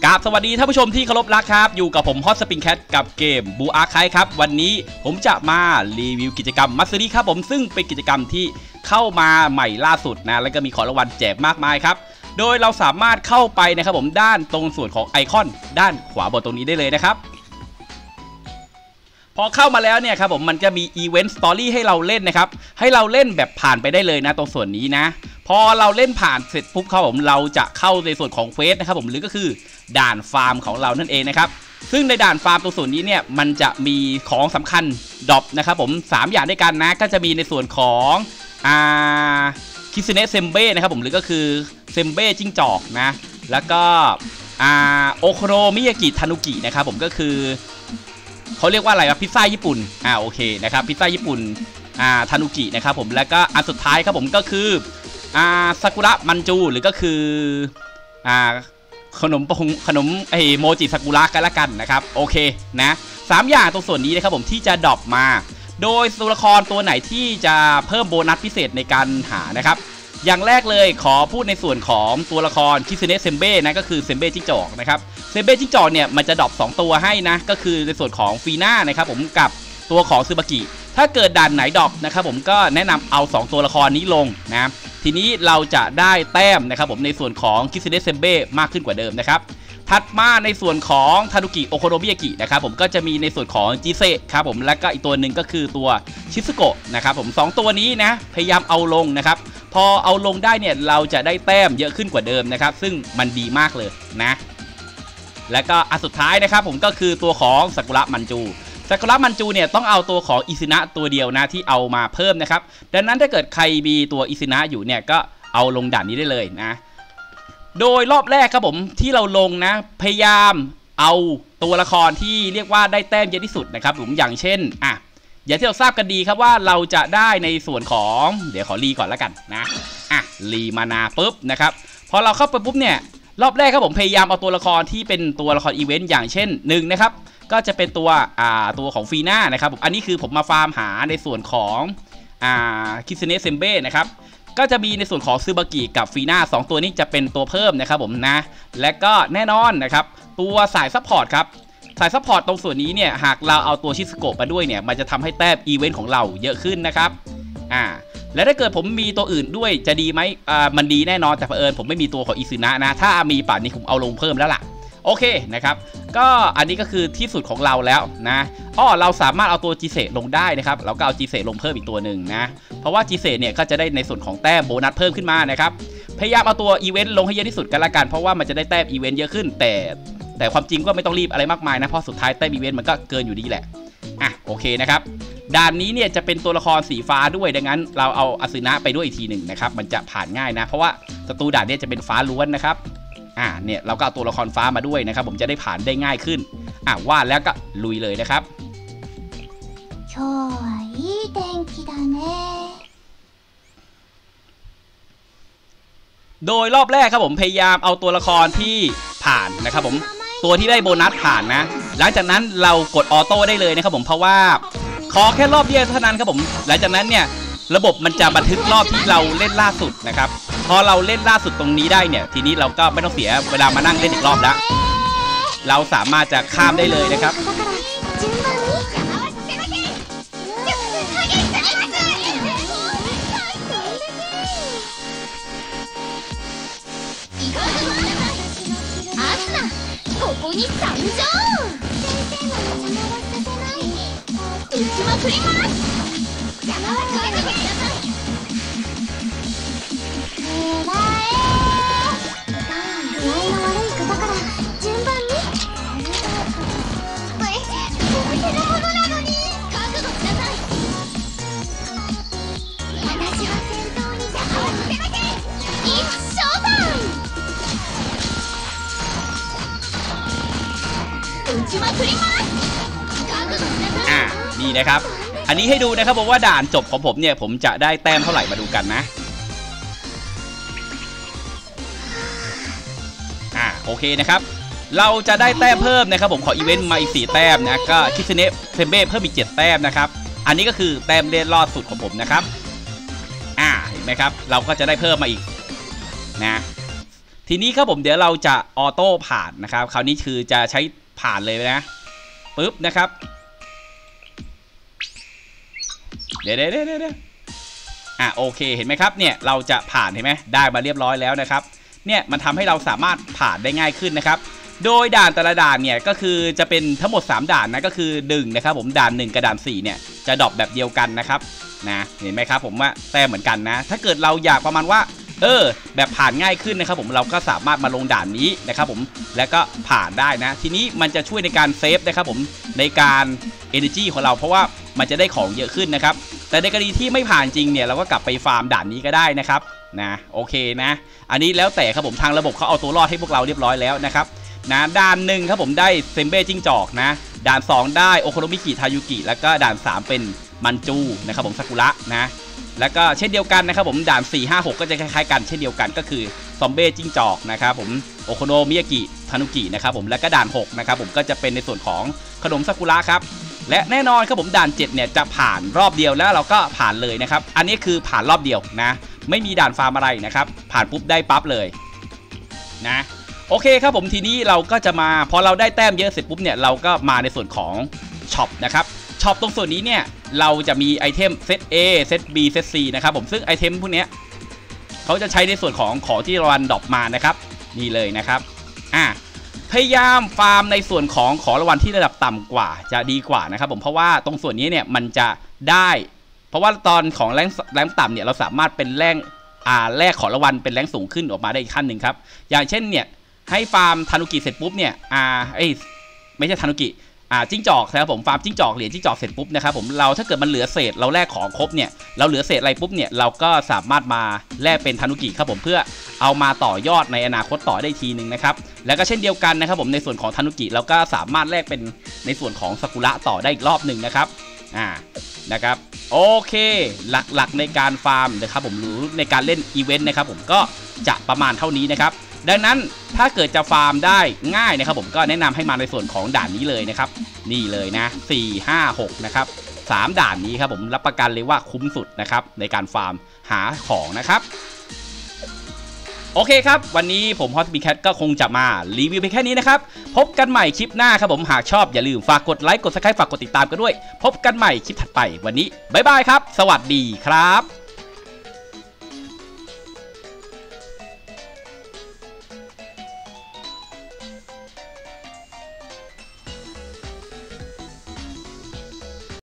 กราบสวัสดีท่านผู้ชมที่เคารพรักครับอยู่กับผมฮอตสปริงแคทกับเกมบูอาร์ไคครับวันนี้ผมจะมารีวิวกิจกรรมมัสซีครับผมซึ่งเป็นกิจกรรมที่เข้ามาใหม่ล่าสุดนะแล้วก็มีของรางวัลแจกมากมายครับโดยเราสามารถเข้าไปนะครับผมด้านตรงส่วนของไอคอนด้านขวาบนตรงนี้ได้เลยนะครับพอเข้ามาแล้วเนี่ยครับผมมันจะมีอีเวนต์สตอรี่ให้เราเล่นนะครับให้เราเล่นแบบผ่านไปได้เลยนะตรงส่วนนี้นะพอเราเล่นผ่านเสร็จปุ๊บครับผมเราจะเข้าในส่วนของเควสนะครับผมหรือก็คือด่านฟาร์มของเรานั่นเองนะครับซึ่งในด่านฟาร์มตรงส่วนนี้เนี่ยมันจะมีของสำคัญดรอปนะครับผม3อย่างด้วยกันนะก็จะมีในส่วนของคิซึเนะเซมเบ้นะครับผมหรือก็คือเซมเบ้จิ้งจอกนะแล้วก็โอโคโนมิยากิทานุกินะครับผมก็คือเขาเรียกว่าอะไรครับพิซซ่าญี่ปุ่นโอเคนะครับพิซซ่าญี่ปุ่นทานุกินะครับผมแล้วก็อันสุดท้ายครับผมก็คือซากุระมันจูหรือก็คือขนมโมจิซากุระกันละกันนะครับโอเคนะ3อย่างตรงส่วนนี้นะครับผมที่จะดรอปมาโดยตัวละครตัวไหนที่จะเพิ่มโบนัสพิเศษในการหานะครับอย่างแรกเลยขอพูดในส่วนของตัวละครคิซึเนะเซมเบ้นะก็คือเซมเบ้จิ้งจอกนะครับเซมเบ้จิ้งจอกเนี่ยมันจะดรอป2ตัวให้นะก็คือในส่วนของฟีน่านะครับผมกับตัวของซึบากิถ้าเกิดด่านไหนดรอปนะครับผมก็แนะนำเอา2ตัวละครนี้ลงนะทีนี้เราจะได้แต้มนะครับผมในส่วนของคิซึเนะเซมเบ้มากขึ้นกว่าเดิมนะครับถัดมาในส่วนของทานุกิโอโคโนมิยากินะครับผมก็จะมีในส่วนของจิเซะครับผมและก็อีกตัวหนึ่งก็คือตัวชิซึโกะนะครับผม2ตัวนี้นะพยายามเอาลงนะครับพอเอาลงได้เนี่ยเราจะได้แต้มเยอะขึ้นกว่าเดิมนะครับซึ่งมันดีมากเลยนะและก็อันสุดท้ายนะครับผมก็คือตัวของซากุระมันจูเนี่ยต้องเอาตัวของอิซึนะตัวเดียวนะที่เอามาเพิ่มนะครับดังนั้นถ้าเกิดใครมีตัวอิซึนะอยู่เนี่ยก็เอาลงด่านนี้ได้เลยนะโดยรอบแรกครับผมที่เราลงนะพยายามเอาตัวละครที่เรียกว่าได้แต้มเยอะที่สุดนะครับผมอย่างเช่นอย่างที่เราทราบกันดีครับว่าเราจะได้ในส่วนของเดี๋ยวขอรีก่อนแล้วกันนะรีมานาปุ๊บนะครับพอเราเข้าไปปุ๊บเนี่ยรอบแรกครับผมพยายามเอาตัวละครที่เป็นตัวละครอีเวนต์อย่างเช่น1นะครับก็จะเป็นตัวของฟีน่านะครับผมอันนี้คือผมมาฟาร์มหาในส่วนของคิซึเนะเซมเบ้นะครับก็จะมีในส่วนของซึบากิกับฟีน่า2ตัวนี้จะเป็นตัวเพิ่มนะครับผมนะและก็แน่นอนนะครับตัวสายซัพพอร์ตครับสายซัพพอร์ตตรงส่วนนี้เนี่ยหากเราเอาตัวชิซึโกะมาด้วยเนี่ยมันจะทำให้แต้มอีเวนต์ของเราเยอะขึ้นนะครับและถ้าเกิดผมมีตัวอื่นด้วยจะดีไหมมันดีแน่นอนแต่เผอิญผมไม่มีตัวของอิซึนะนะถ้ามีป่านนี้ผมเอาลงเพิ่มแล้วล่ะโอเคนะครับก็อันนี้ก็คือที่สุดของเราแล้วนะเราสามารถเอาตัวจีเซลงได้นะครับเราก็เอาจีเซลงเพิ่มอีกตัวหนึ่งนะเพราะว่าจีเซเนี่ยก็จะได้ในส่วนของแต้มโบนัสเพิ่มขึ้นมานะครับพยายามเอาตัวอีเวนต์ลงให้เยอะที่สุดกันละกันเพราะว่ามันจะได้แต้มอีเวนต์เยอะขึ้นแต่ความจริงก็ไม่ต้องรีบอะไรมากมายนะเพราะสุดท้ายแต้มอีเวนต์มันก็เกินอยู่ดีแหละโอเคนะครับด่านนี้เนี่ยจะเป็นตัวละครสีฟ้าด้วยดังนั้นเราเอาอาซึนะไปด้วยอีกทีหนึ่งนะครับมันจะผ่านง่ายนะเพราะว่าศัตรูด่านนี้จะเป็นฟ้าล้วนนะครับเนี่ยเราก็เอาตัวละครฟ้ามาด้วยนะครับผมจะได้ผ่านได้ง่ายขึ้นว่าแล้วก็ลุยเลยนะครับโดยรอบแรกครับผมพยายามเอาตัวละครที่ผ่านนะครับผมตัวที่ได้โบนัสผ่านนะหลังจากนั้นเรากดออโต้ได้เลยนะครับผมเพราะว่าขอแค่รอบเดียวเท่านั้นครับผมหลังจากนั้นเนี่ยระบบมันจะบันทึกรอบที่เราเล่นล่าสุดนะครับพอเราเล่นล่าสุดตรงนี้ได้เนี่ยทีนี้เราก็ไม่ต้องเสียเวลามานั่งเล่นอีกรอบแล้วเราสามารถจะข้ามได้เลยนะครับนี่นะครับอันนี้ให้ดูนะครับผมว่าด่านจบของผมเนี่ยผมจะได้แต้มเท่าไหร่มาดูกันนะโอเคนะครับเราจะได้แต้มเพิ่มนะครับผมขออีเวนต์มาอีก4แต้มนะก็คิซึเนะเซมเบ้เพิ่มอีก7แต้มนะครับอันนี้ก็คือแต้มเล่นรอดสุดของผมนะครับเห็นไหมครับเราก็จะได้เพิ่มมาอีกนะทีนี้ครับผมเดี๋ยวเราจะออโต้ผ่านนะครับคราวนี้คือจะใช้ผ่านเลยนะปึ๊บนะครับเดี๋ยวโอเคเห็นไหมครับเนี่ยเราจะผ่านเห็นไหมได้มาเรียบร้อยแล้วนะครับเนี่ยมันทำให้เราสามารถผ่านได้ง่ายขึ้นนะครับโดยด่านแต่ละด่านเนี่ยก็คือจะเป็นทั้งหมด3ด่านนะก็คือ1นะครับผมด่าน1กับด่าน4เนี่ยจะดรอปแบบเดียวกันนะครับนะเห็นไหมครับผมว่าแต้มเหมือนกันนะถ้าเกิดเราอยากประมาณว่าแบบผ่านง่ายขึ้นนะครับผมเราก็สามารถมาลงด่านนี้นะครับผมแล้วก็ผ่านได้นะทีนี้มันจะช่วยในการเซฟนะครับผมในการ energy ของเราเพราะว่ามันจะได้ของเยอะขึ้นนะครับแต่ในกรณีที่ไม่ผ่านจริงเนี่ยเราก็กลับไปฟาร์มด่านนี้ก็ได้นะครับนะโอเคนะอันนี้แล้วแต่ครับผมทางระบบเขาเอาตัวรอดให้พวกเราเรียบร้อยแล้วนะครับนะด่าน1ครับผมได้เซมเบ้จิ้งจอกนะด่าน2ได้โอโคโนมิกิทายุกิแล้วก็ด่าน3เป็นมันจูนะครับผมซากุระนะแล้วก็เช่นเดียวกันนะครับผมด่าน4 5 6ก็จะคล้ายๆกันเช่นเดียวกันก็คือซอมเบ้จิ้งจอกนะครับผมโอโคโนมิยากิทานุกินะครับผมแล้วก็ด่าน6นะครับผมก็จะเป็นในส่วนของขนมซากุระครับและแน่นอนครับผมด่าน7เนี่ยจะผ่านรอบเดียวแล้วเราก็ผ่านเลยนะครับอันนี้คือผ่านรอบเดียวนะไม่มีด่านฟาร์มอะไรนะครับผ่านปุ๊บได้ปั๊บเลยนะโอเคครับผมทีนี้เราก็จะมาพอเราได้แต้มเยอะเสร็จปุ๊บเนี่ยเราก็มาในส่วนของช็อปนะครับช็อปตรงส่วนนี้เนี่ยเราจะมีไอเทมเซต A เซต B เซต C นะครับผมซึ่งไอเทมพวกนี้เขาจะใช้ในส่วนของที่รางวัลดรอปมานะครับนี่เลยนะครับพยายามฟาร์มในส่วนของรางวัลที่ระดับต่ำกว่าจะดีกว่านะครับผมเพราะว่าตรงส่วนนี้เนี่ยมันจะได้เพราะว่าตอนของแรงต่ำเนี่ยเราสามารถเป็นแรกของรางวัลเป็นแรงสูงขึ้นออกมาได้อีกขั้นหนึ่งครับอย่างเช่นเนี่ยให้ฟาร์มทานุกิเสร็จปุ๊บเนี่ยไม่ใช่ทานุกิจิ้งจอกนะครับผมฟาร์มจิ้งจอกเหรียญจิ้งจอกเสร็จปุ๊บนะครับผมเราถ้าเกิดมันเหลือเศษเราแลกของครบเนี่ยเราเหลือเศษอะไรปุ๊บเนี่ยเราก็สามารถมาแลกเป็นทานุกิครับผมเพื่อเอามาต่อยอดในอนาคตต่อได้ทีนึงนะครับแล้วก็เช่นเดียวกันนะครับผมในส่วนของทานุกิเราก็สามารถแลกเป็นในส่วนของซากุระต่อได้อีกรอบหนึ่งนะครับนะครับโอเคหลักๆในการฟาร์มนะครับผมหรือในการเล่นอีเวนต์นะครับผมก็จะประมาณเท่านี้นะครับดังนั้นถ้าเกิดจะฟาร์มได้ง่ายนะครับผมก็แนะนำให้มาในส่วนของด่านนี้เลยนะครับนี่เลยนะ4 5 6นะครับ3ด่านนี้ครับผมรับประกันเลยว่าคุ้มสุดนะครับในการฟาร์มหาของนะครับโอเคครับวันนี้ผมฮอตบีแคทก็คงจะมารีวิวไปแค่นี้นะครับพบกันใหม่คลิปหน้าครับผมหากชอบอย่าลืมฝากกดไลค์กดซับสไครป์ฝากกดติดตามกันด้วยพบกันใหม่คลิปถัดไปวันนี้บ๊ายบายครับสวัสดีครับ